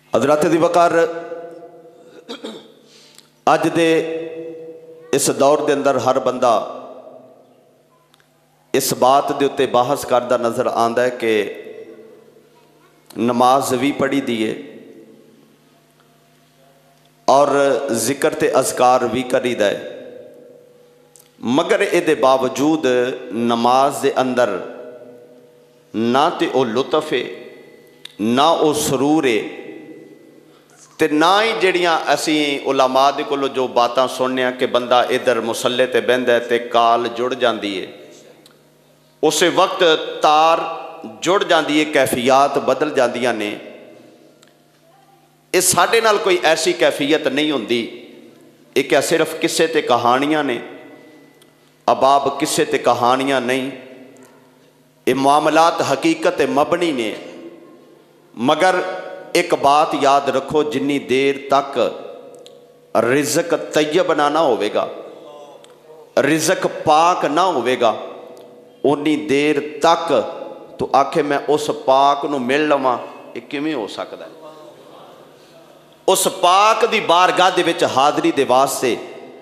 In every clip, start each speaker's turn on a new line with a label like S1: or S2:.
S1: حضرات دی وقار اج دے اس دور دے اندر ہر بندہ اس بات دے اتے بحث کردہ نظر آندا ہے کہ نماز بھی پڑھی دیئے اور ذکر تے اذکار بھی کری دے، مگر اے دے باوجود نماز دے اندر نہ تے او لطف ہے نہ او سرور ہے تے نہ ہی جڑیاں اسی علماء دے کولو جو باتاں سننے ہیں کہ بندہ ادھر مسلے تے بہندا ہے تے کال جڑ جاندی ہے، اسے وقت تار جڑ جاندی ہے، کیفیات بدل جاندیاں نے۔ اس ساڈے نال کوئی ایسی کیفیت نہیں ہوندی، یہ کیا صرف قصے تے کہانیاں نے؟ اباب قصے تے کہانیاں نہیں، یہ معاملات حقیقت مبنی نے۔ مگر ایک بات یاد رکھو، جنی دیر تک رزق طیب نہ ہوئے گا، رزق پاک نہ ہوئے گا، انی دیر تک تو آکھے میں اس پاک نو مل لواں، یہ کیویں ہو سکتا ہے؟ اس پاک دی بارگاہ دے وچ حاضری دے واسطے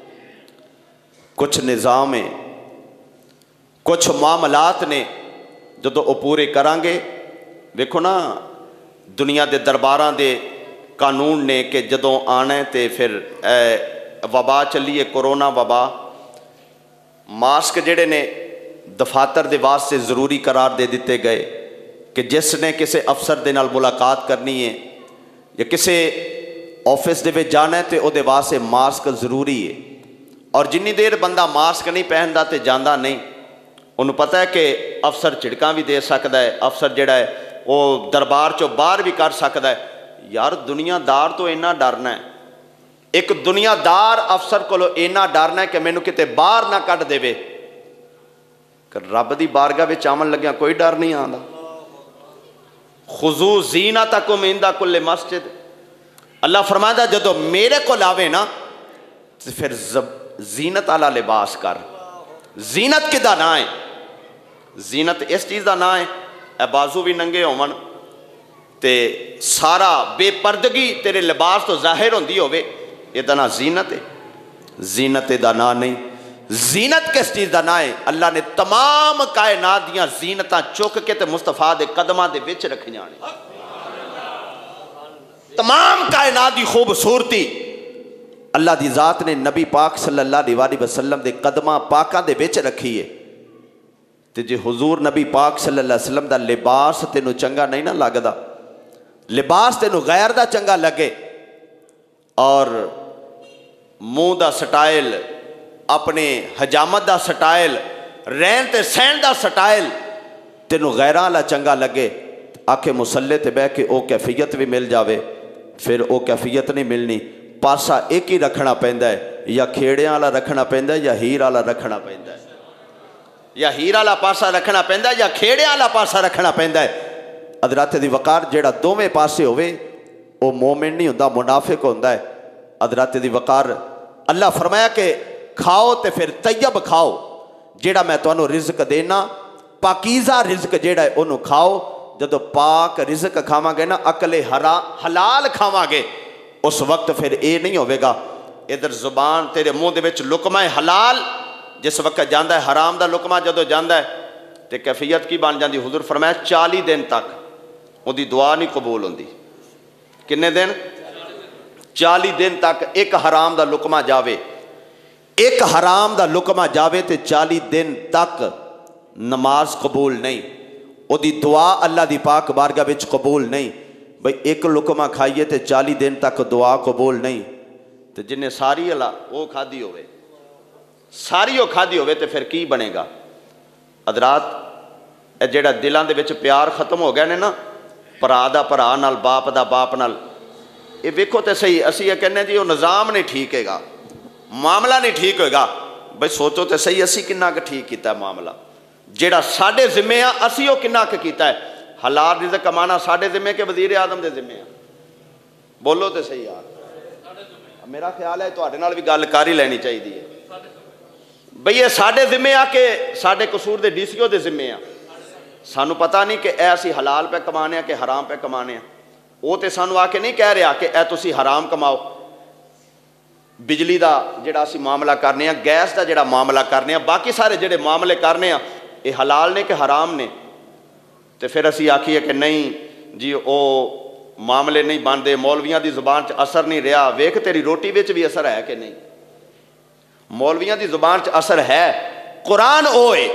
S1: کچھ نظام ہیں، کچھ معاملات نے، جدو او پورے کرانگے۔ دیکھو نا دنیا دے درباراں دے قانون نے کہ جدوں آنا ہے تے پھر وبا چلیے، کرونا وبا، ماسک جڑے نے دفاتر دے واسطے ضروری قرار دے دیتے گئے کہ جس نے کسے افسر دے نال ملاقات کرنی ہے یا کسے آفس دے وچ جانا ہے تے او دے واسطے ماسک ضروری ہے، اور جنی دیر بندہ ماسک نہیں پہندا تے جاندہ نہیں، انہوں پتہ ہے کہ افسر چڑکاں بھی دے سکتا ہے، افسر جڑا ہے وہ دربار چو باہر بھی کر سکتا ہے۔ یار دنیا دار تو اینا ڈرنا ہے، ایک دنیا دار افسر کو اینا ڈرنا ہے کہ مینوں کتے باہر نہ کٹ دے وے، کہ رب دی بارگاہ وچ آمن لگیا کوئی ڈر نہیں آندا۔ خذو زینتکم عند کل مسجد، اللہ فرماتا جدو میرے کو لاوے نا پھر زینت والا لباس کر۔ زینت کدا نہ ہے؟ زینت اس چیز دا نہ ہے اے بازو بھی ننگے ہومن تے سارا بے پردگی تیرے لباس تو ظاہر ہوندی ہوئے، یہ دا نا زینت ہے؟ زینت دا نا نہیں۔ زینت کس چیز دا نا ہے؟ اللہ نے تمام کائنات دیاں زینتاں چک کے تے مصطفیٰ دے قدماں دے وچ رکھی جانے۔ تمام کائنات دی خوبصورتی اللہ دی ذات نے نبی پاک صلی اللہ علیہ وسلم دے قدماں پاکاں دے وچ رکھی ہے، تے جے حضور نبی پاک صلی اللہ علیہ وسلم دا لباس تینوں چنگا نہیں نہ لگدا، لباس تینوں غیر دا چنگا لگے، اور منہ دا سٹائل، اپنے حجامت دا سٹائل، رہن تے سہن دا سٹائل تینوں غیراں والا چنگا لگے، آکھے مسلے تے بہ کے او کیفیت بھی مل جاوے، پھر او کیفیت نہیں ملنی۔ پاسا ایک ہی رکھنا پیندا ہے، یا کھیڑیاں والا رکھنا پیندا ہے یا ہیر والا رکھنا پیندا ہے، یا ہیر والا پاسا رکھنا پیندا ہے یا کھیڑیاں والا پاسا رکھنا پیندا ہے۔ حضرات دی وقار جیڑا دوویں پاسے ہوئے او مومن نہیں ہوندا، منافق ہوندا ہے۔ حضرات دی وقار اللہ فرمایا کہ کھاؤ تے پھر طیب کھاؤ، جیڑا میں تانوں رزق دینا پاکیزہ رزق جیڑا ہے انہوں کھاؤ۔ جدو پاک رزق کھاواں گے نا، عقل حلال کھاواں گے، اس وقت پھر اے نہیں ہوئے گا ادھر زبان تیرے منہ دے وچ لقمہ حلال جس وقت جاندہ ہے، حرام دا لقمہ جدو جاندہ ہے تے کیفیت کی بن جاندی؟ حضور فرمایا 40 دن تک وہ دی دعا نہیں قبول ہوندی۔ کنے دن؟ 40 دن تک ایک حرام دا لقمہ جاوے، ایک حرام دا لقمہ جاوے تے 40 دن تک نماز قبول نہیں، وہ دی دعا اللہ دی پاک بارگاہ وچ قبول نہیں۔ بھئی ایک لقمہ کھائیے تے 40 دن تک دعا قبول نہیں، تے جنہیں ساری اللہ وہ کھادی ہوئے، ساری وہ کھادی ہوئے تے پھر کی بنے گا؟ حضرات اے جیڑا دلاں دے وچ پیار ختم ہو گیا نے نا، بھرا دا بھرا نال، باپ دا باپ نال، یہ ویکھو تے صحیح، اسی یہ کہنے جی وہ نظام نہیں ٹھیک ہے گا، معاملہ نہیں ٹھیک ہوئے گا۔ بھئی سوچو تے صحیح اسی کنہ کہ ٹھیک کیتا ہے معاملہ، جیڑا ساڑھے ذمہ ہے اسی وہ کنہ کہ کیتا ہے؟ حلال رزق کمانا ساڑھے ذمہ کے وزیر اعظم دے ذمہ ہے؟ بولو تے صحیح یار، میرا خیال ہے تو آڑے نال بھی گل کر ہی لینی چاہیے دی ہے۔ بھئی یہ ساڑھے ذمہ آ کے ساڑھے قصور دے ڈی سی او دے ذمہ آ، سانو پتہ نہیں کہ اے اسی حلال پہ کمانے ہیں کہ حرام پہ کمانے ہیں۔ وہ تو سانو آ کے نہیں کہہ رہا کہ اے تسی حرام کماؤ. بجلی دا جڑا اسی معاملہ کرنے ہیں, گیس دا جڑا معاملہ کرنے ہیں, باقی سارے جڑے معاملے کرنے ہیں یہ حلال نے کہ حرام نے. تو پھر اسی آکھیے کہ نہیں جی او معاملے نہیں بنتے, مولویاں دی زبان چ اثر نہیں رہا. ویکھ تیری روٹی وچ بھی اثر ہے کہ نہیں؟ مولویاں دی زبان چ اثر ہے. قرآن اوئے,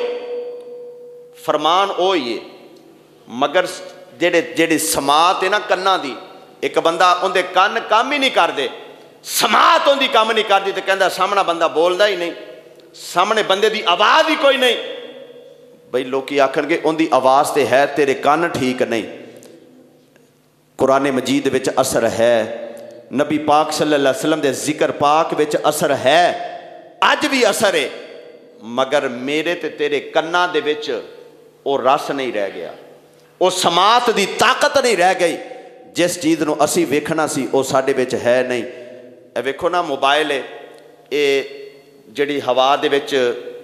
S1: فرمان اوئے, مگر جڑی سماعت ہے نا کنا دی, ایک بندہ ان دے کن کام ہی نہیں کردے, سماعت ان دی کام نہیں کردی, تو کہندا سامنا بندہ بولدا ہی نہیں, سامنے بندے دی آواز ہی کوئی نہیں. بھئی لوکی آکھن گے ان دی آواز تے ہے, تیرے کن ٹھیک نہیں. قرآن مجید وچ اثر ہے, نبی پاک صلی اللہ علیہ وسلم دے ذکر پاک وچ اثر ہے, اج بھی اثر ہے, مگر میرے تے تیرے کناں دے وچ او رس نہیں رہ گیا, او سماعت دی طاقت نہیں رہ گئی. جس چیز نو اسی ویکھنا سی او ساڈے وچ ہے نہیں. اے ویکھو نا موبائل ہے, اے جڑی ہوا دے وچ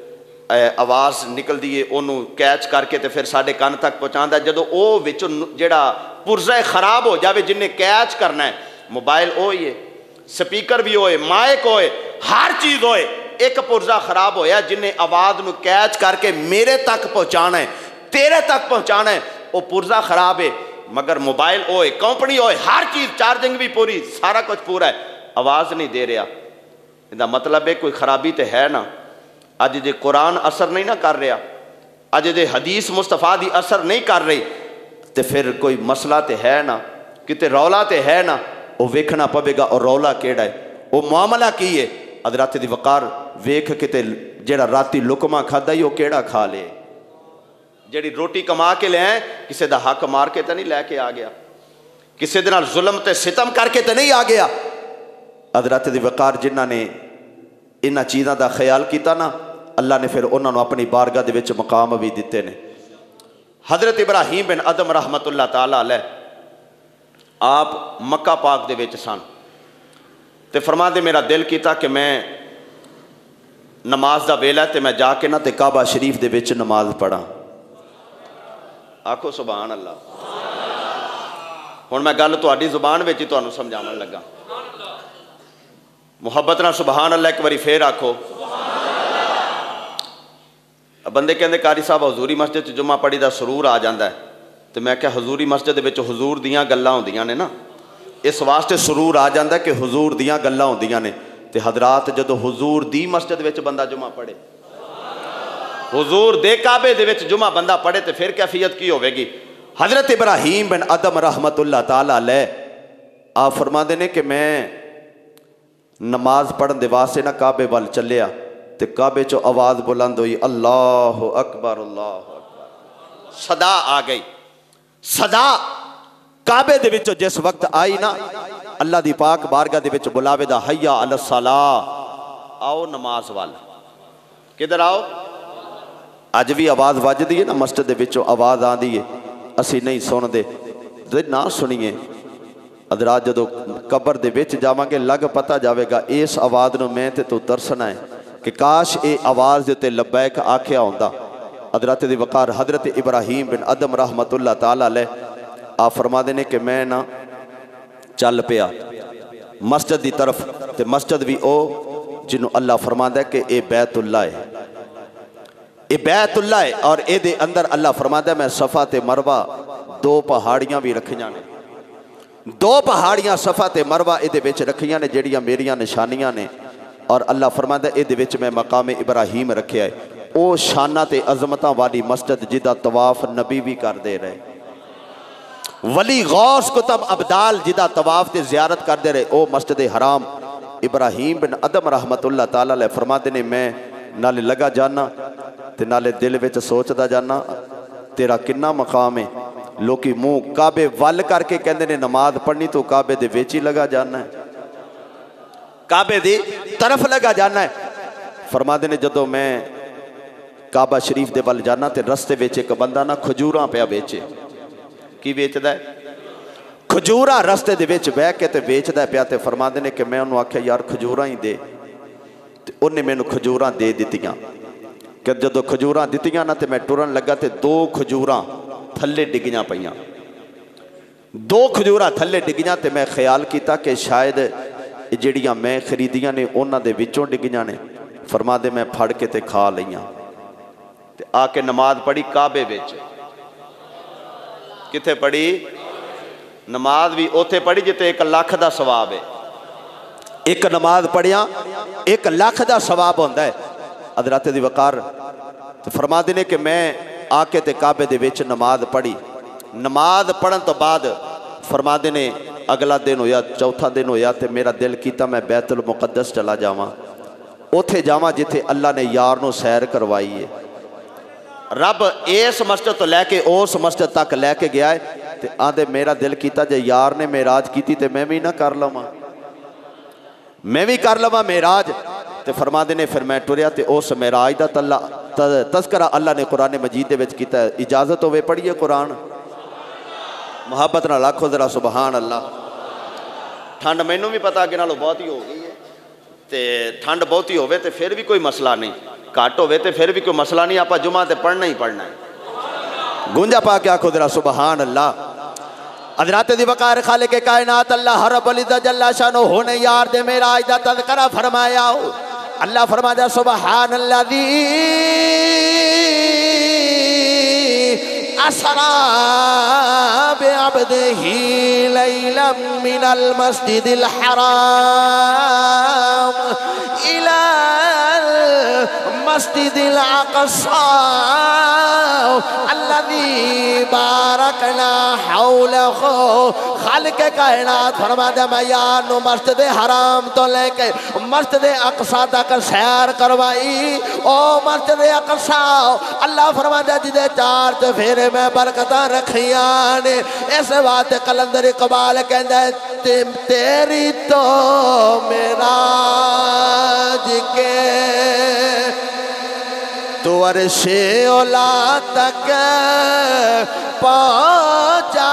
S1: آواز نکلدی ہے انہوں کیچ کر کے تے پھر ساڈے کن تک پہنچاندا ہے. جدو او وچ جڑا پرزہ خراب ہو جاوے جن نے کیچ کرنا ہے, موبائل ہوئی ہے, سپیکر بھی ہوئے, مائک ہوئے, ہر چیز ہوئے, ایک پرزہ خراب ہویا جن نے آواز نو کیچ کر کے میرے تک پہنچانا ہے, تیرے تک پہنچانا ہے, وہ پرزہ خراب ہے. مگر موبائل ہوئے, کمپنی ہوئے, ہر چیز, چارجنگ بھی پوری, سارا کچھ پورا ہے, آواز نہیں دے رہا. یہ مطلب ہے کوئی خرابی تے ہے نا. اج جے قرآن اثر نہیں نہ کر رہا, اج جے حدیث مصطفیٰ دی اثر نہیں کر رہی, تے پھر کوئی مسئلہ تے ہے نا, کتے رولا تے ہے نا. وہ ویکھنا پوے گا اور رولا کیڑا ہے, وہ معاملہ کی ہے. حضرات دی وقار ویکھ کتے جیڑا راتی لقمہ کھادا ہی وہ کیڑا کھا لے, جیڑی روٹی کما کے لے آئے کسے دا حق مار کے تے نہیں لے کے آ گیا, کسے دے نال ظلم تے ستم کر کے تے نہیں آ گیا. حضرات دی وقار جنہاں نے انہاں چیزاں دا خیال کیتا نا, اللہ نے پھر انہاں نو اپنی بارگاہ دے وچ مقام بھی دیتے نے. حضرت ابراہیم بن ادم رحمت اللہ تعالیٰ علیہ آپ مکہ پاک دے وچ سن, تے فرما دے میرا دل کیتا کہ میں نماز دا ویلا تے میں جا کے نا تے کعبہ شریف دے وچ نماز پڑھاں. آکھو سبحان اللہ. ہن میں گل تہاڈی زبان وچ ہی تانوں سمجھاون لگا, محبت نہ سبحان اللہ ایک باری پھر آکھو. بندے کہندے قاری صاحب حضوری مسجد جمعہ پڑھی دا سرور آ جاندا ہے, تو میں کہ حضوری مسجد وچ حضور دیاں گلاں ہوندیاں نے نا, اس واسطے سرور آ جاندا ہے کہ حضور دیاں گلاں ہوندیاں نے. تے حضرات جدو حضور دی مسجد وچ بندہ جمعہ پڑھے, حضور دے کعبے دے وچ جمعہ بندہ پڑھے, تے پھر کیفیت کی ہوے گی. حضرت ابراہیم بن ادم رحمت اللہ تعالیٰ علیہ آپ فرماندے نے کہ میں نماز پڑھن دے واسطے نہ کعبے وال چلیا, تے کعبے چو آواز بلند ہوئی, اللہ اکبر اللہ اکبر. صدا آ گئی, صدا کعبے دے وچوں جس وقت آئی نا, اللہ دی پاک بارگاہ دے وچ بلاوے دا حیا علی الصلاۃ, آؤ نماز وال. کدھر آؤ؟ اج بھی آواز وجدی ہے نا مسجد دے وچوں آواز آندی ہے, اسی نہیں سن دے, نہ سنیے. حضرات جدو قبر دے وچ جاواں گے لگ پتہ جاوے گا اس آواز نو میں تے تو ترسنا ہے کہ کاش اے آواز دے تے لبیک آکھیا ہوندا. حضرت دی وقار حضرت ابراہیم بن ادم رحمت اللہ تعالیٰ علیہ آپ فرما دینے کہ میں نا چل پیا مسجد دی طرف, تے مسجد بھی او جنہوں اللہ فرما دے کہ اے بیت اللہ ہے, اے بیت اللہ ہے, اور اے دے اندر اللہ فرما دے میں صفا تے مروہ دو پہاڑیاں بھی رکھیاں نے, دو پہاڑیاں صفا تے مروہ اے دے وچ رکھیاں نے جڑیاں میریاں نشانیاں نے. اور اللہ فرماتا ہے اے دے وچ میں مقام ابراہیم رکھیا ہے, او شانہ تے عظمتاں والی مسجد جدا طواف نبی بھی کر دے رہے, ولی غوث کتب ابدال جدا طواف تے زیارت کر دے رہے, او مسجد حرام. ابراہیم بن ادم رحمت اللہ تعالیٰ علیہ فرماتے نے میں نالے لگا جانا تے نالے دل وچ سوچدا جانا تیرا کنا مقام ہے. لوکی منہ کعبے ول کر کے کہندے نے نماز پڑھنی تو کعبے دے وچ ہی لگا جانا ہے, کعبے دی طرف لگا جانا ہے. فرماتے نے جدو میں کعبہ شریف دے ول جانا تے رستے وچ ایک بندہ نا کھجوراں پیا بیچے. کی بیچدا ہے؟ کھجوراں رستے دے وچ بیٹھ کے تے بیچدا پیا. تے فرماتے نے کہ میں انہوں آکھیا یار کھجوراں ہی دے, تے انہیں مینوں کھجوراں دے دتیاں. کہ جدو کھجوراں دتیاں نا تے میں ٹرن لگا تے دو کھجوراں تھلے ڈگیاں پئیاں. دو کھجوراں تھلے ڈگیاں تے میں خیال کیتا کہ شاید جڑیاں میں خریدیاں نے انہاں دے وچوں ڈگیاں نے، فرما دے میں پھڑ کے تے کھا لئیاں تے آ کے نماز پڑھی کعبے وچ. کتھے پڑھی؟ نماز بھی اوتھے پڑھی جتے 1 لاکھ دا ثواب ہے. ایک نماز پڑھیاں 1 لاکھ دا ثواب ہوندا ہے. حضرت دی وقار تے فرما دے نے کہ میں آ کے تے کعبے دے وچ نماز پڑھی. نماز پڑھن تو بعد فرما دے نے اگلا دن ہویا، چوتھا دن ہویا تے میرا دل کیتا میں بیت المقدس چلا جاواں، اوتھے جاواں جتھے اللہ نے یار نو سیر کروائی ہے. رب اس مسجد تو لے کے اس مسجد تک لے کے گیا ہے تے آدھے میرا دل کیتا جے یار نے معراج کیتی تے میں بھی نہ کر لواں، میں بھی کر لواں معراج. تے فرما دے نے پھر میں ٹریا تے اس معراج دا تذکرہ اللہ نے قرآن مجید دے وچ کیتا ہے. اجازت ہوئے پڑھیے قرآن، محبت نہ لاکھو ذرا سبحان اللہ. ٹھنڈ مینوں بھی پتا کہ نالوں بہت ہی ہو گئی ہے تے ٹھنڈ بہت ہی ہوئے تے پھر بھی کوئی مسئلہ نہیں، کاٹ ہوئے تے پھر بھی کوئی مسئلہ نہیں، آپ جمعہ تے پڑھنا ہی پڑھنا ہے. گونجا پا کے آکھو ذرا سبحان اللہ. حضرات دی وقار خالق کائنات اللہ رب العزت جل شانہ ہونے یار دے معراج دا تذکرہ فرمایا. اللہ فرمایا سبحان الذی اسرا بعبدہ لیلا من المسجد الحرام الى المسجد الاقصى الذي باركنا حوله. خالق کائنات فرماتا میں یار نو مسجد حرام تو لے کے مسجد اقصی تک سیر کروائی. او مسجد اقصی اللہ فرماتا جدے 4 چفیرے میں برکتاں رکھیاں نے. اس بات قلندر اقبال کہندا ہے تیری تو معراج کے تو عرش اولا تک پہنچا،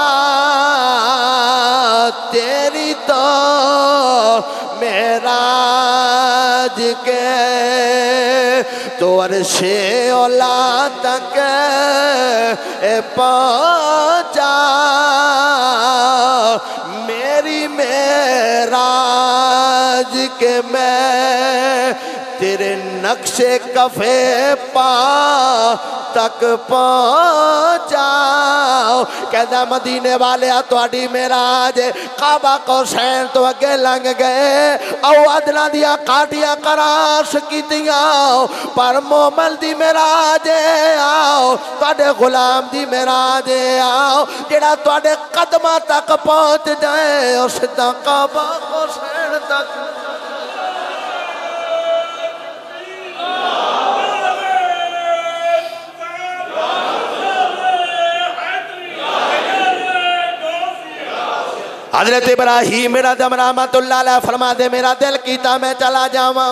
S1: تیری تو معراج کے تو عرش اولا تک پہنچا. میری معراج کے میں تیرے نقش کفے پا تک پہنچا. کہتا مدینے والے تواڈی معراج کعبہ قوسین تو اگے لنگ گئے، او ادنا دیا کاٹیاں کراش کیتیاں، پر مومن دی معراج آؤ، تواڈے غلام دی معراج آؤ جڑا تواڈے قدماں تک پہنچ جائے اور سیدھا کعبہ قوسین تک. حضرت ابراہیم میرا دم رحمت اللہ علیہ فرما دے میرا دل کیتا میں چلا جاواں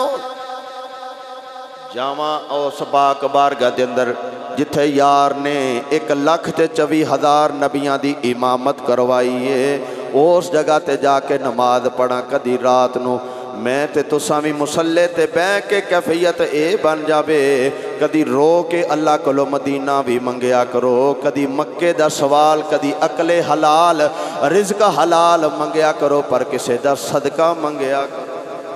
S1: اس پاک بارگاہ دے اندر جتھے یار نے 1,24,000 نبیاں دی امامت کروائی ہے. اس جگہ تے جا کے نماز پڑھا کدی رات نو میں تے تساں بھی مسلے تے بہ کے کیفیت اے بن جاوے کدی رو کے اللہ کولو مدینہ بھی منگیا کرو، کدی مکے دا سوال، کدی عقل حلال رزق حلال منگیا کرو، پر کسے دا صدقہ منگیا کرو.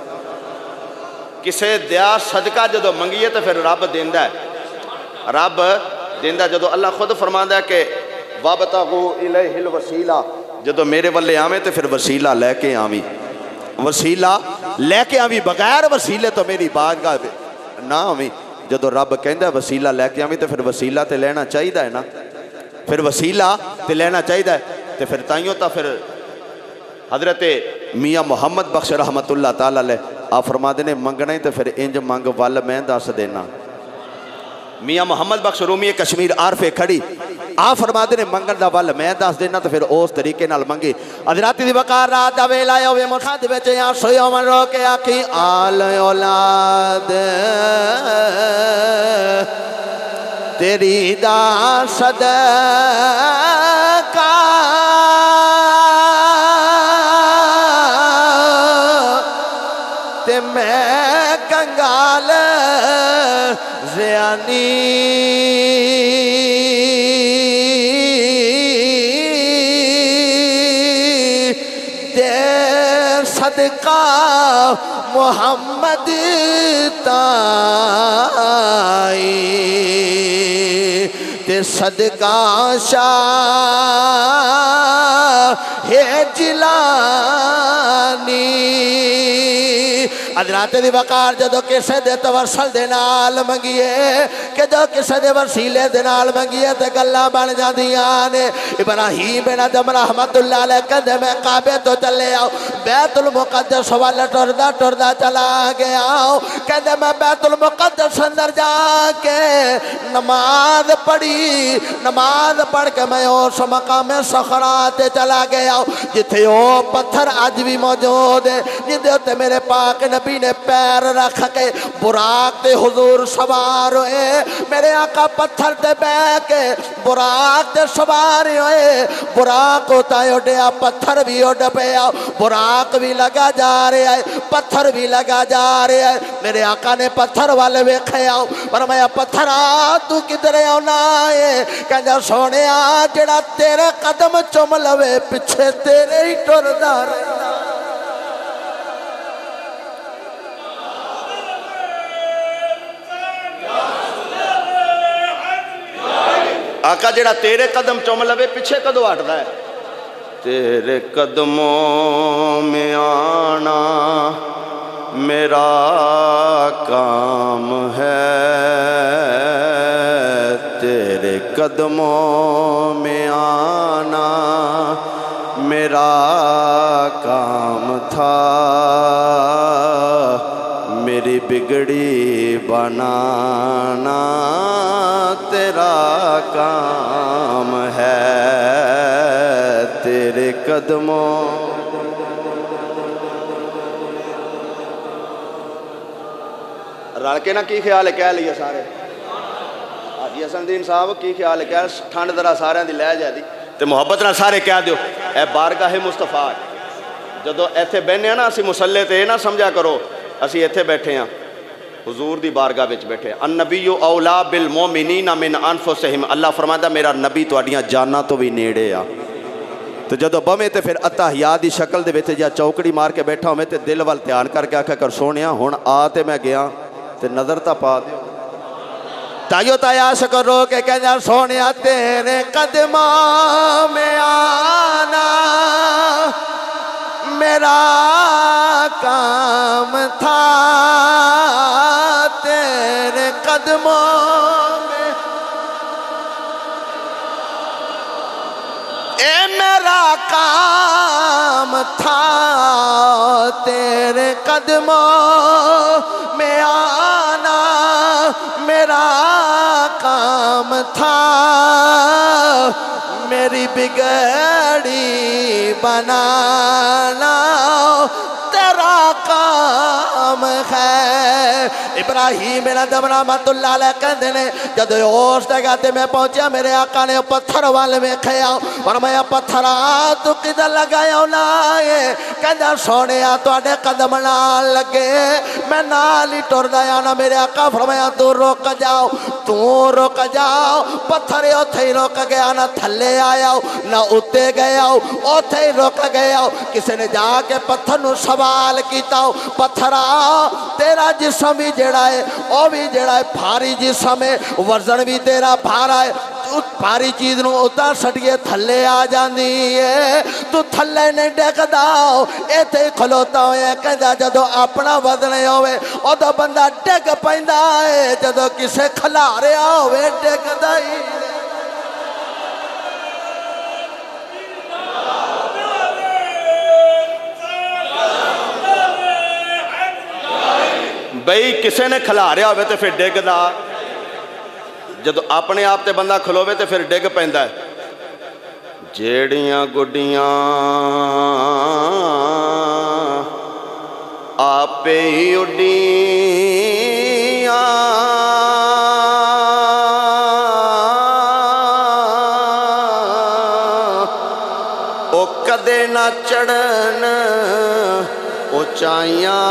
S1: کسے دیا صدقہ جدو منگیے تو پھر رب دیندہ ہے، رب دیندہ. جدو اللہ خود فرماندہ ہے کہ وَابْتَغُوا إِلَيْهِ الْوَسِيلَةَ، جدو میرے والے آمیں تو پھر وسیلہ لے کے آمیں، وسیلہ لے کے آمیں. بغیر وسیلے تو میری بارگاہ نہ آمیں. جدو رب کہندہ ہے وسیلہ لے کے آمیں تو پھر وسیلہ تے لینا چاہیے ہے نا، پھر وسیلہ تے لینا چاہیے ہے. تو پھر تائیوں تا پھر حضرت میاں محمد بخش رحمت اللہ تعالیٰ لے آپ فرما دینے منگنا ہی تو پھر انج منگ وال میں دس دینا. میاں محمد بخش رومی کشمیر عارفے کھڑی آپ فرما دینے منگن دا وال میں دس دینا تو پھر اس طریقے نال منگی. حضرات دی وقار رات دا ویلا ہوئے مخاطب وچ یا سویو من رو کے آکھی آل اولاد تیری دا صدقہ تے میں کنگال زیانی صدقہ محمد تائی تے صدقہ شاہ جیلانی حضرات دی وقار جدو کسے دے توسل دے نال منگیے کہ جو کسے دے وسیلے دے نال منگیے تے گلاں بن جاندیاں نے ابراہیم بن ادم رحمت اللہ علیہ کہندے میں کعبے تو چلے آؤ بیت المقدس والے ٹردا چلا گیا کہندے میں بیت المقدس اندر جا کے نماز پڑھ کے میں اس مقام صخرات چلا گیا جتھے وہ پتھر اج بھی موجود ہے جدے تے میرے پاک نبی نے پیر رکھ کے براق تے حضور سوار ہوئے میرے آقا پتھر تے بہ کے براق تے سوار ہوئے براق ہوتا ہے اڈیا پتھر بھی اڈ پیا براق بھی لگا جا رہا ہے پتھر بھی لگا جا رہا ہے میرے آقا نے پتھر والے ویکھے آؤ فرمایا پتھر تو کدھر آنا ہے کہندا سونے جڑا تیرے قدم چوم لوے پیچھے تیرے ہی ٹردا رہنا آقا جڑا تیرے قدم چوم لوے پیچھے کدو ہٹدا ہے تیرے قدموں میں آنا میرا کام ہے تیرے قدموں میں آنا میرا کام تھا میری بگڑی بنانا تیرا کام ہے تیرے قدموں رل کے نا کی خیال ہے کہہ لیا سارے حاجی حسن الدین صاحب کی خیال ہے کہہ ٹھنڈ ذرا سارے دی لے جا دی تے محبت نہ سارے کہہ دیو اے بارگاہ مصطفیٰ جدو ایتھے بہنے ہیں نا اسی مسلح تے نہ سمجھا کرو اسی ایتھے بیٹھے ہیں حضور دی بارگاہ وچ بیٹھے النبی اولا بالمومنین من انفسہم اللہ فرماتا میرا نبی تواڈیاں جاناں تو بھی نیڑے آ تو جدو بمے تے پھر اتحیات دی شکل دے وچ جا چوکڑی مار کے بیٹھا ہوئے تے دل وال دھیان کر کے آکھا کر سونیا ہن آ تے میں گیا تے نظر تا پا دیو تائیو تایا شکر رو کے کہنا سونیا تیرے قدموں میں آنا میرا کام تھا تیرے قدموں میں اے میرا کام تھا تیرے قدموں میں آنا میرا کام تھا میری بگڑی بنانا تیرا کام ہے ابراہیم بن ادم رحمت اللہ علیہ کہندے نے جب اس جگہ تے میں پہنچیا میرے آقا نے پتھر والے ویکھیا فرمایا پتھرا تو کدھر لگایا لائے کہندا سونیا تواڈے قدم نال لگے میں نال ہی ٹردا آنا میرے آقا فرمایا تو رک جاؤ پتھر اوتھے ہی رک گیا نہ تھلے آیا نہ اتے گیا اوتھے ہی رک گیا کسی نے جا کے پتھر نو سوال کیتا پتھرا تیرا جسم بھی جڑا ہے وہ بھی جڑا ہے بھاری جسم ہے وزن بھی تیرا بھارا ہے بھاری چیز نو اتار سٹیے تھلے آ جاندی ہے تو تھلے نہیں ڈیکدا ایتھے کھلوتا ہوئے کہندا جدو اپنا وزن ہوئے او تو بندہ ڈگ پیندا ہے جدو کسے کھلاریا ہوئے ڈگدا ہی بھئی کسے نے کھلاریا ہوئے تے پھر ڈگ دا جدو اپنے آپ تے بندہ کھلوے تے پھر ڈگ پیندا ہے جیڑیاں گڈیاں آپے ہی اڈیاں او کدے نہ چڑھن اونچائیاں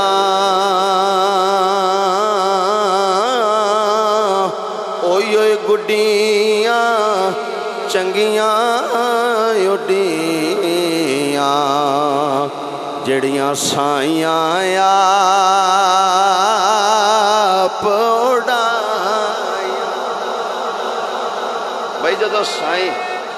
S1: گڈیاں چنگیاں اڈیاں جڑیاں سائیاں آپ اڑائیاں بھائی جدو سائیں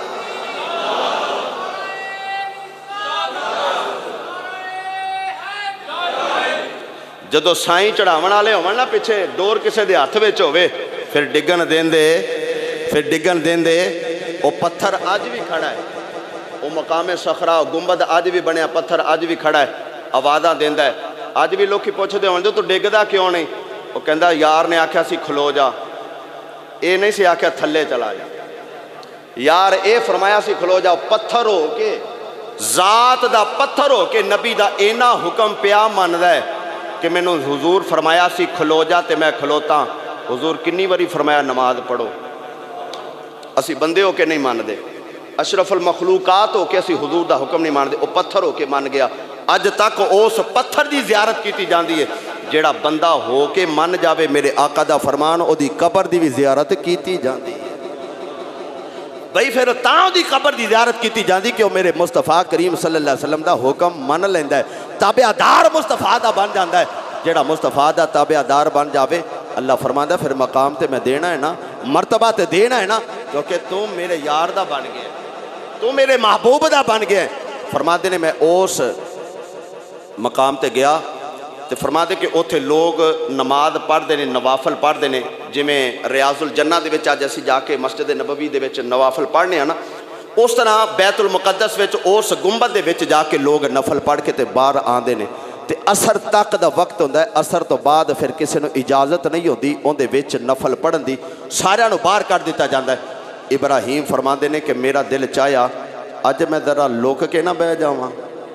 S1: جدو سائیں چڑھاون والے ہون نا پیچھے ڈور کسے دے ہاتھ وچ ہوے پھر ڈگن دین دے وہ پتھر آج بھی کھڑا ہے وہ مقام صخرہ گنبد آج بھی بنیا پتھر آج بھی کھڑا ہے آوازاں دیندا ہے آج بھی لوگ پوچھتے ہون جو تو ڈگدا کیوں نہیں وہ کہندا یار نے آکھیا سی کھلو جا اے نہیں سی آکھیا تھلے چلا جا یار اے فرمایا سی کھلو جا پتھر ہو کے ذات دا پتھر ہو کے نبی دا اینا حکم پیا مندا ہے کہ میں نے حضور فرمایا سی کھلو جا تے میں کھلوتا حضور کنی واری فرمایا نماز پڑھو اسی بندے ہو کے نہیں مان دے اشرف المخلوقات ہو کے اسی حضور دا حکم نہیں مان دے وہ پتھر ہو کے مان گیا اج تک اس پتھر دی زیارت کیتی جاندی ہے جیڑا بندہ ہو کے من جاوے میرے آقا دا فرمان او دی قبر دی بھی زیارت کیتی جاندی ہے بھئی پھر تاں دی قبر دی زیارت کیتی جاندی کہ وہ میرے مصطفیٰ کریم صلی اللہ علیہ وسلم دا حکم من لیندہ ہے تابعدار مصطفیٰ دا بن جاندہ ہے جیڑا مصطفیٰ دا تابعدار بن جاوے اللہ فرماندہ پھر مقام تے میں دینا ہے نا مرتبہ تے دینا ہے نا کیونکہ تم میرے یار دا بن گئے تم میرے محبوب دا بن گئے فرماندے نے میں اس مقام تے گیا تے فرماندے کہ اوتھے لوگ نماز پڑھ دینے نوافل پڑھ دینے جی میں ریاض الجنہ دے وچ آج اسی جا کے مسجد نبوی دے وچ نوافل پڑھنے ہیں نا اس طرح بیت المقدس وچ اس گنبد دے وچ جا کے لوگ نفل پڑھ کے تے باہر آندے نے تے اثر تک دا وقت ہوندا ہے اثر تو بعد پھر کسی نو اجازت نہیں ہوندی اون دے وچ نفل پڑھن دی سارے نو باہر کر دیتا جاندا ہے ابراہیم فرماندے نے کہ میرا دل چاہیا اج میں ذرا لوک کے نہ بہ جاواں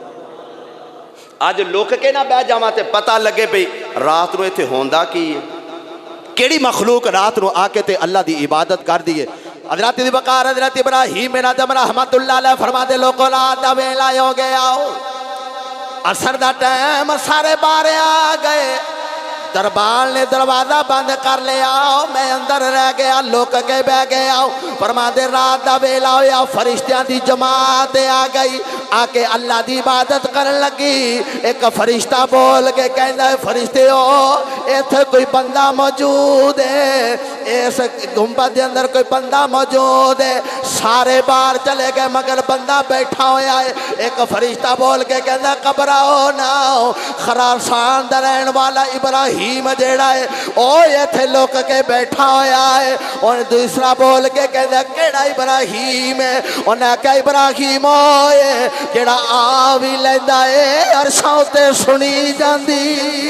S1: اج لوک کے نہ بہ جاواں تے پتہ لگے بھئی رات نو ایتھے ہوندا کی ہے کیڑی مخلوق رات نو آ کے تے اللہ دی عبادت کر دیے حضرت دی بقار حضرت ابراہیم بن آدم رحمت اللہ علیہ فرماتے لوگوں رات دا ویلا ہو گیا اثر دا ٹائم سارے بارے آ گئے دربار نے دروازہ بند کر لیا میں اندر رہ گیا لوک کے بہ گیا فرماتے رات دا ویلا ہویا فرشتیاں دی جماعت آ گئی آ کے اللہ دی عبادت کرن لگی ایک فرشتہ بول کے کہندا ہے فرشتے ہو ایتھے کوئی بندہ موجود ہے اس گنبد دے اندر کوئی بندہ موجود ہے سارے باہر چلے گئے مگر بندہ بیٹھا ہویا ہے ایک فرشتہ بول کے کہندا گھبراؤ نہ خراسان دا رہن والا ابراہیم جیڑا ہے او ایتھے لوک کے بیٹھا ہویا ہے اور دوسرا بول کے کہندا کیڑا ابراہیم ہے انہاں کہا ابراہیم ہوئے جیڑا آوی لیندا ہے عرشاں تے سنی جاندی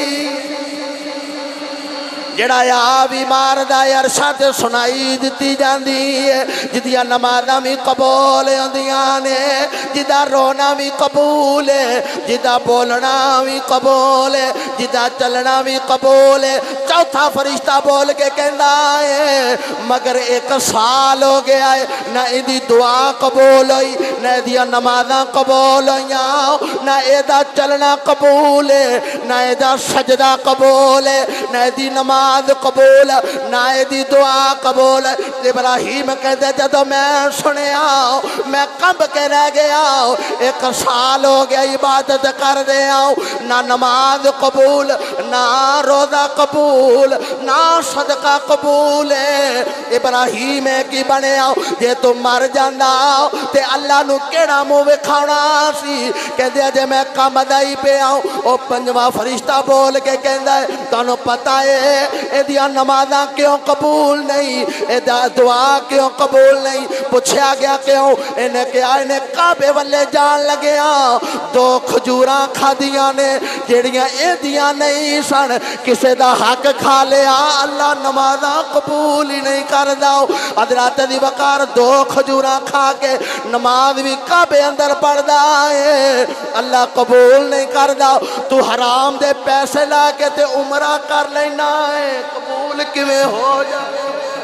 S1: جڑا آوی ماردا ہے عرشاں تے سنائی دتی جاندی ہے جدیاں نمازاں بھی قبول ہوندیاں نے جدا رونا بھی قبول ہے جدا بولنا بھی قبول ہے جدا چلنا بھی قبول ہے چوتھا فرشتہ بول کے کہندا ہے مگر ایک سال ہو گیا ہے نہ ایدی دعا قبول ہوئی نہ ایدی نمازاں قبول ہویاں نہ ایدا چلنا قبول ہے نہ ایدا سجدہ قبول ہے نہ ایدی نماز قبول نہ دی دعا قبول ابراہیم کہتے جدو میں سنیا میں کب کے رہ گیا ایک سال ہو گیا عبادت کر دیا نہ نماز قبول نہ روزہ قبول نہ صدقہ قبول ابراہیم کی بنیا جے تو مر جانا تے اللہ نو کیڑا منہ وکھاونا سی کہتے جے میں کم دائی پہ آؤں او پنجواں فرشتہ بول کے کہندا ہے تانوں پتہ ہے ایدیاں نمازاں کیوں قبول نہیں ایدہ دعا کیوں قبول نہیں پوچھا گیا کیوں انہیں کیا انہیں کعبے والے جان لگیا دو کھجوراں کھا دیا نے جیڑیاں ایدیاں نہیں سن کسے دا حق کھا لیا اللہ نمازاں قبول ہی نہیں کر داؤ حضرت دی وقار دو کھجوراں کھا کے نماز بھی کعبے اندر پڑھ دائے اللہ قبول نہیں کر داؤ تو حرام دے پیسے لا کے تے عمرہ کر لینا ہے قبول کیویں ہو جائے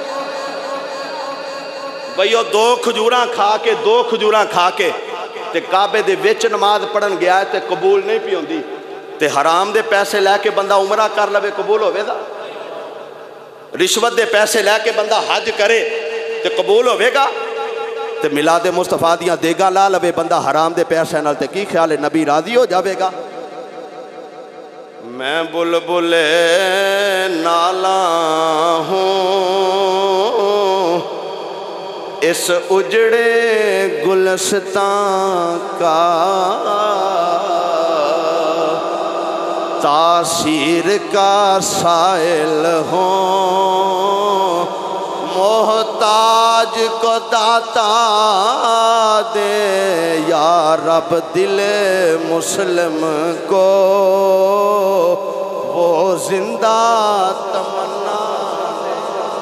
S1: بھئیو دو کھجوراں کھا کے تے کعبے دے وچ نماز پڑھن گیا ہے تے قبول نہیں پی ہوندی تے حرام دے پیسے لے کے بندہ عمرہ کر لوے قبول ہوئے دا رشوت دے پیسے لے کے بندہ حج کرے تے قبول ہوئے گا تے میلاد مصطفیٰ دیاں دیگاں لا لوے بندہ حرام دے پیسے نال تے کی خیال ہے نبی راضی ہو جاوے گا میں بلبل نالا ہوں اس اجڑے گلستان کا، تاثیر کا سائل ہوں، محتاج کو داتا دے یا رب دل مسلم کو وہ زندہ تمنا دے۔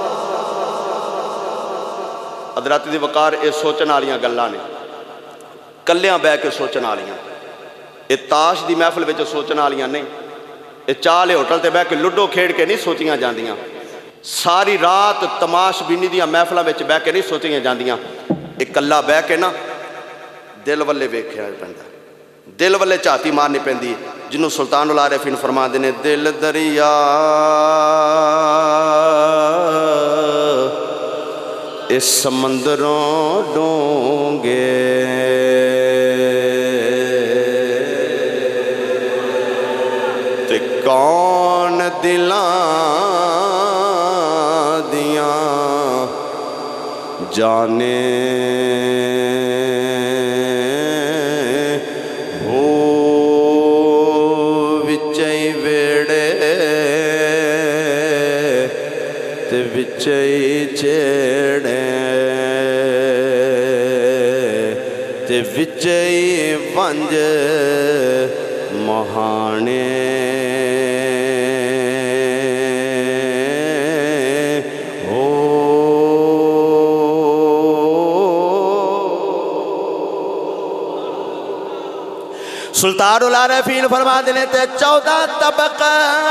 S1: حضرات دی وقار اے سوچن والیاں گلاں نے، کلیاں بہ کے سوچن والیاں، اے تاش دی محفل وچ سوچن والیاں نہیں، اے چالے ہوٹل تے بہ کے لڈو کھیڑ کے نہیں سوچیاں جاندیاں، ساری رات تماش بینی دیاں محفلاں وچ بہ کے نہیں سوچیاں جاندیاں، اے کلا بہ کے نا دل والے ویکھیا پیندا، دل والے چاتی مارنی پیندی، جنوں سلطان العارفین فرماندے نے دل دریا اس سمندروں ڈونگے، تے کون دلاں دیاں جانے ہو وچئی ویڑے تے وچئی چیڑے تے وچئی ونج مہانے سلطان العارفین فرما دینے تے 14 طبق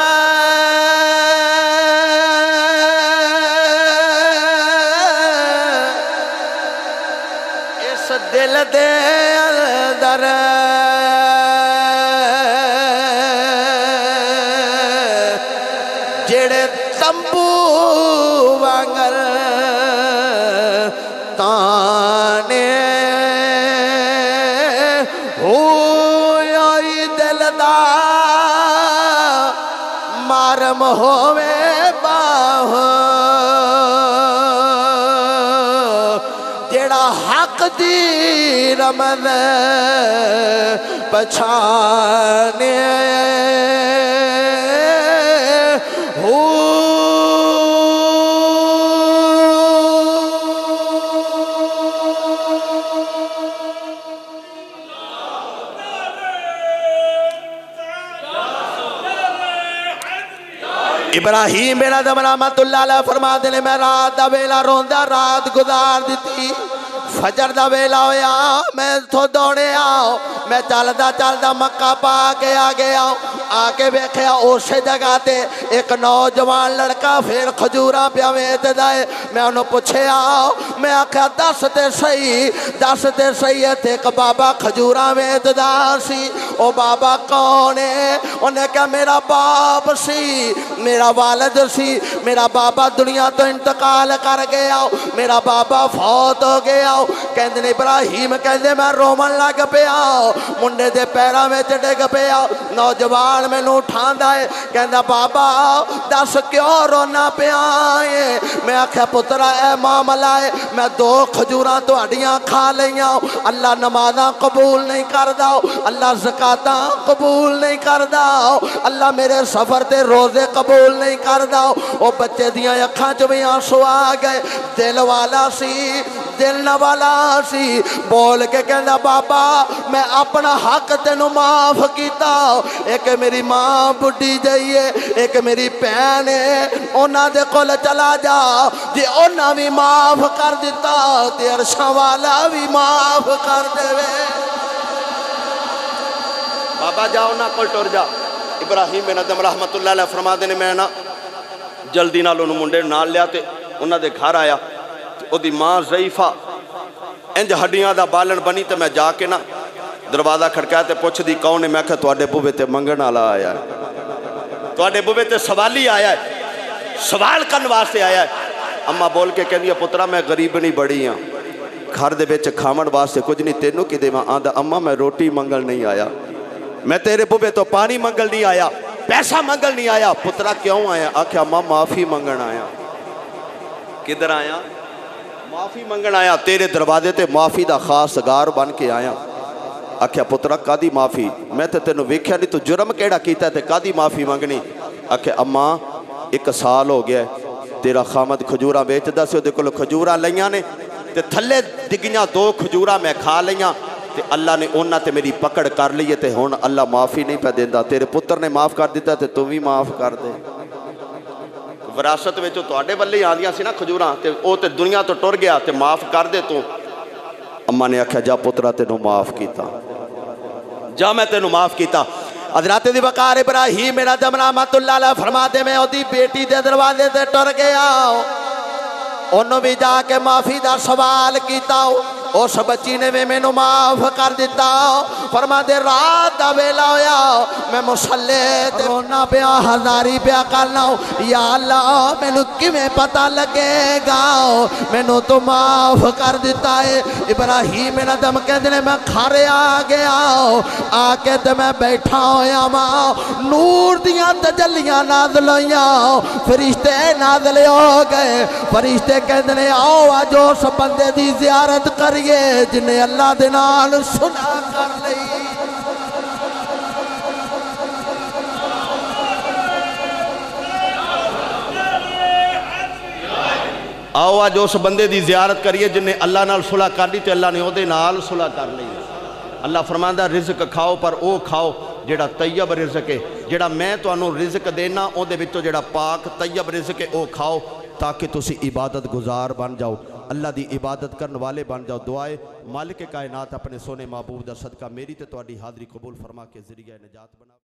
S1: اس دل دے اندر جڑے تمبو وانگر تانے مارم ہووے باہ جیڑا حق دی رمن پچھانے ابراہیم میرا دم رحمت اللہ علیہ فرما دینے میں رات دا ویلا روندہ رات گزار دیتی، فجر دا ویلا ہویا میں تو دوڑے آؤ، میں چلدا مکہ پا کے آگے آؤ، آکے بیکھیا اسے جگہ تے ایک نوجوان لڑکا پھر کھجوراں پیا ویت دائے، میں انہوں پوچھے آؤ، میں آکھیا دس تے صحیح ہے تے ایک بابا کھجوراں ویت دا سی، او بابا کون ہے؟ انہیں کہا میرا باپ سی، میرا والد سی، میرا بابا دنیا تو انتقال کر گیا، میرا بابا فوت ہو گیا، کہندے نے ابراہیم کہندے میں رومن لگ پیا، منڈے دے پیرا میں ڈگ پیا، نوجوان میں نو اٹھاندا ہے، کہندا بابا دس کیوں رونا پیا ہے؟ میں آکھیا پترا اے معاملہ ہے، میں 2 کھجوراں تہاڈیاں کھا لیاں، اللہ نمازاں قبول نہیں کردا، اللہ زکاتاں قبول نہیں کردا، اللہ میرے سفر تے روزے قبول نہیں کردا، او بچے دیاں اکھاں چ وی آنسو آ گئے، دل والا سی، دل نہ والا سی، بول کے کہنا بابا میں اپنا حق تینوں معاف کیتا، ایک میری ماں بڑھی جائیے، ایک میری بہن ہے، انہاں دے کول چلا جا، جی انہاں بھی معاف کر دیتا تے عرشاں والا بھی معاف کر دے۔ بابا جاؤ نہ کول ٹر جا۔ ابراہیم بن ادم رحمت اللہ علیہ فرما دینے میں نا جلدی نال انہوں منڈے نال لیا تے انہاں دے گھر آیا، او دی ماں ضعیفہ انج ہڈیاں دا بالن بنی تے میں جا کے نا دروازہ کھڑکایا تے پوچھ دی کون ہے؟ میں کہا تواڈے بوے تے منگن والا آیا ہے، تواڈے بوے تے سوالی آیا ہے، سوال کرن واسطے آیا ہے۔ اماں بول کے کہندی پترا میں غریبنی بڑی ہاں، گھر دے وچ کھاون واسطے کچھ نہیں، تینوں کی دیواں؟ آندا اماں میں روٹی منگل نہیں آیا، میں تیرے بوے تو پانی منگل نہیں آیا، پیسہ منگل نہیں آیا. پترا کیوں آیا؟ آکھیا ماں معافی منگن آیا. کدھر آیا؟ معافی منگن آیا. تیرے دروازے تے معافی دا خاص گار بن کے آیا. آکھیا پترا کادی معافی؟ میں تے تینوں ویکھیا نہیں تو جرم کیڑا کیتا ہے تے کادی معافی منگنی؟ آکھیا اماں 1 سال ہو گیا ہے تیرا خامد کھجوراں بیچدا سی، اودے کولوں کھجوراں لیاں نے تے تھلے ڈگیاں 2 کھجوراں میں کھا لیاں تے اللہ نے انہاں تے میری پکڑ کر لی تے ہن اللہ معافی نہیں پہ دیندا. تیرے پتر نے معاف کر دیتا تے تو بھی معاف کر دے. وراثت وچوں تواڈے ولے آندیاں سی نا کھجوراں تے او تے دنیا تو ٹر گیا تے معاف کر دے تو. اماں نے آکھیا جا پترا تینوں معاف کیتا، جا میں تینوں معاف کیتا. حضرت دی وقار ابراہیم میرا دم رحمت اللہ علیہ فرماتے میں اودی بیٹی دے دروازے تے ٹر گیا، انہوں بھی جا کے معافی دا سوال کیتا. اس بچی نے بھی میں معاف کر دیتا. فرما دے رات دا ویلا ہویا میں مسلے تے رونا پیا ہزاری پیا کرنا. یا اللہ مینوں کیویں پتہ لگے گا مینوں تو معاف کر دیتا ہے. ابراہیم میرا دم کہندے نے میں کھارے آ گیا، آ کے تے میں بیٹھا ہویا ماں نور دیاں تجلیاں نازل ہویاں، فرشتے نازل ہو گئے. فرشتے کہندے نے آؤ آج اس بندے دی زیارت کریے جنہیں اللہ دے نال سنا کر لئی. آؤ آج اس بندے دی زیارت کریے جنہیں اللہ نال صلح کر دی تے اللہ نے او دے نال صلح کر لئی. اللہ فرماندا رزق کھاؤ پر او کھاؤ جیڑا طیب رزق ہے. جیڑا میں تانوں رزق دینا او دے وچوں جیڑا پاک طیب رزق ہے او کھاؤ تاکہ تسی عبادت گزار بن جاؤ، اللہ دی عبادت کرن والے بن جاؤ. دعائے مالک کائنات اپنے سونے محبوب دا صدقہ میری تے تواڈی حاضری قبول فرما کے ذریعہ نجات بنا.